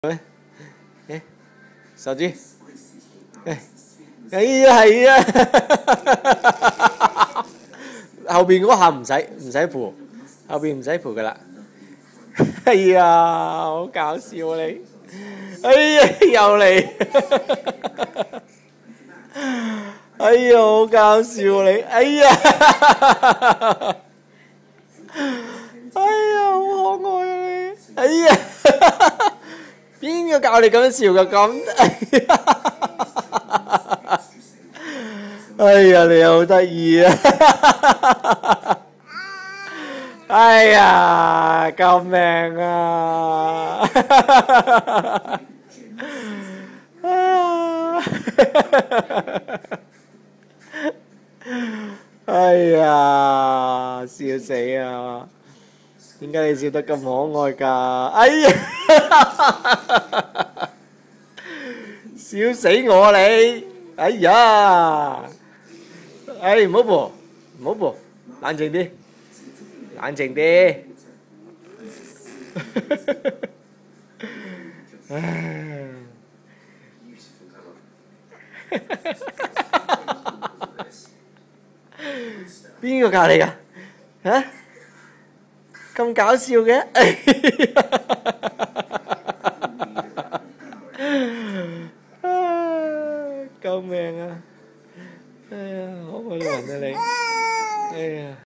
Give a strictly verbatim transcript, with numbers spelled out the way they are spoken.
誒，手指，誒，哎呀係啊，後邊嗰下唔使唔使扶，後邊唔使扶噶啦。哎呀，好搞笑啊你！哎呀，又嚟！哎呀，好搞笑啊你！哎呀，哎呀，好可愛啊你！哎呀，邊個教你咁樣笑㗎？咁，哎呀，你好得意啊！哎呀，救命啊！哎呀，笑死啊！點解你笑得咁可愛㗎？哎呀，笑死我你！哎呀，哎唔好播，唔好播，冷靜啲，冷靜啲。邊個教你㗎？嚇？咁搞笑嘅？